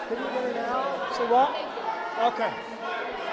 Can you get it out? Say what? Okay.